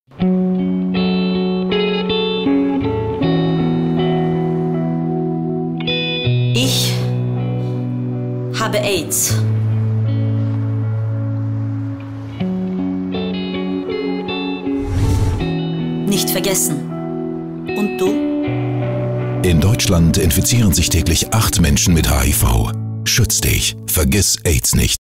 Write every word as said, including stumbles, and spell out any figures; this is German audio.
Ich habe AIDS. Nicht vergessen. Und du? In Deutschland infizieren sich täglich acht Menschen mit H I V. Schütz dich, vergiss AIDS nicht.